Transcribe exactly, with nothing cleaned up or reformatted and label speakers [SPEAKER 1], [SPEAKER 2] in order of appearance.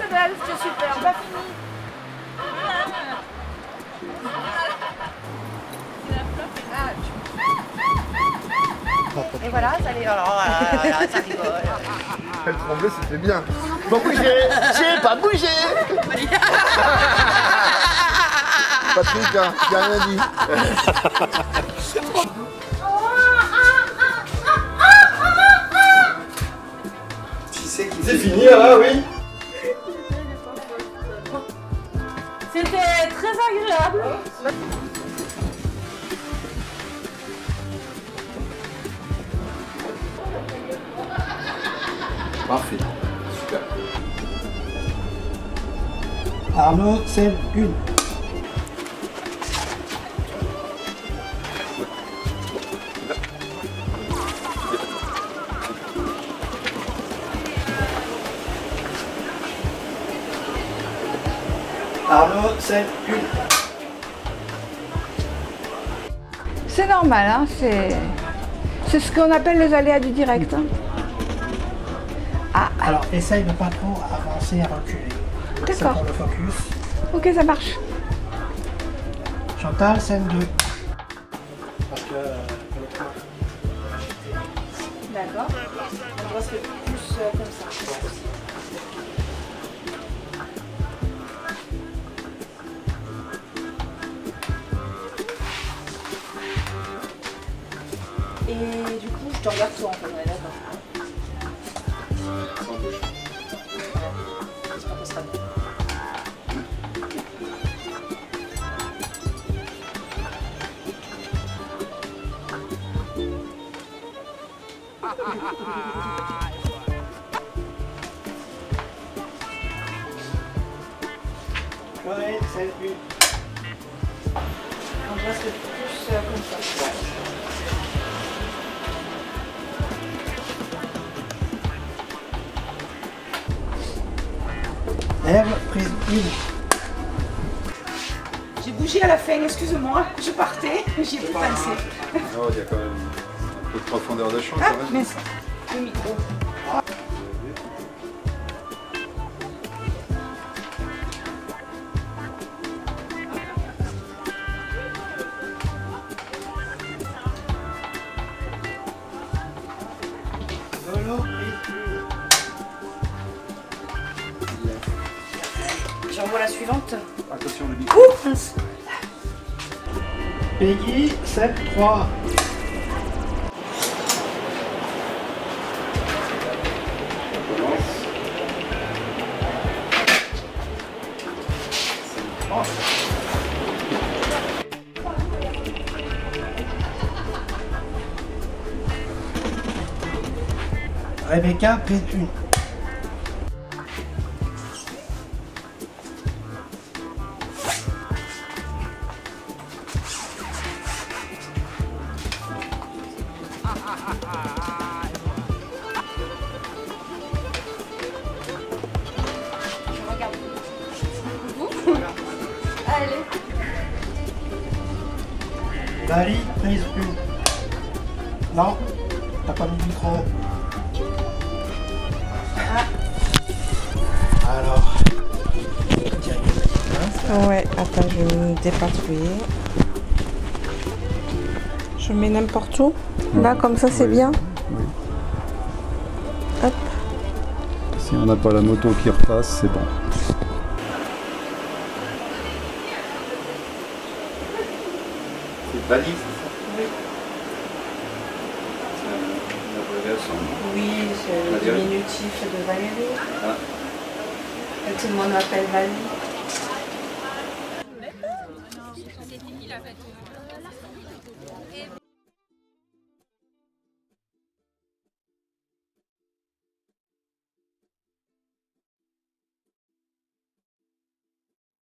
[SPEAKER 1] belle, c'était super. J'ai pas fini. Et voilà, ça les... Alors, euh, là, ça rigole.
[SPEAKER 2] Elle tremblait, c'était bien. Bon, bougez, j'ai pas bougé. Patrick, hein, j'ai rien dit. C'est fini là, oui.
[SPEAKER 1] C'était très agréable.
[SPEAKER 2] Parfait, super.
[SPEAKER 3] Arnaud, scène une. Arnaud, scène une.
[SPEAKER 4] C'est normal, hein, c'est c'est ce qu'on appelle les aléas du direct. Hein. Ah,
[SPEAKER 3] Alors, essaye de pas trop avancer et reculer. C'est
[SPEAKER 4] d'accord.
[SPEAKER 3] pour le focus.
[SPEAKER 4] Ok, ça marche.
[SPEAKER 3] Chantal, scène deux. Parce que... Euh,
[SPEAKER 1] D'accord. On va se faire plus euh, comme ça. Et du coup, je te regarde toi en fait, on est d'accord.
[SPEAKER 2] Sans bouche.
[SPEAKER 1] J'espère que ça sera bien.
[SPEAKER 3] Chloé, scène une.
[SPEAKER 1] On va se faire plus euh, comme ça. Ouais.
[SPEAKER 3] Ève, prise une.
[SPEAKER 1] J'ai bougé à la fin, excuse-moi, je partais, j'y ai plus pensé.
[SPEAKER 2] Oh, il y a quand même un peu de profondeur de champ
[SPEAKER 1] Ah,
[SPEAKER 2] quand même.
[SPEAKER 1] mais le micro.
[SPEAKER 3] Lolo, prise une.
[SPEAKER 1] J'envoie la suivante.
[SPEAKER 2] Attention le micro.
[SPEAKER 1] Ouh, mince.
[SPEAKER 3] Peggy, scène trois. Rebecca, prise une.
[SPEAKER 1] Je regarde. Vous Allez.
[SPEAKER 3] Dali, prise une. Non, t'as pas mis le micro. Alors.
[SPEAKER 4] Ouais, attends, je vais me dépatouiller. Je mets n'importe où. Là, comme ça, c'est
[SPEAKER 5] Oui.
[SPEAKER 4] bien.
[SPEAKER 5] Oui.
[SPEAKER 4] Hop.
[SPEAKER 5] Si on n'a pas la moto qui repasse, c'est bon.
[SPEAKER 2] C'est valise, c'est ça?
[SPEAKER 1] Oui.
[SPEAKER 2] C'est une abréviation.
[SPEAKER 1] Oui, c'est le
[SPEAKER 2] Valérie.
[SPEAKER 1] diminutif de Valérie.
[SPEAKER 2] Ah.
[SPEAKER 1] Et tout le monde m'appelle Valérie.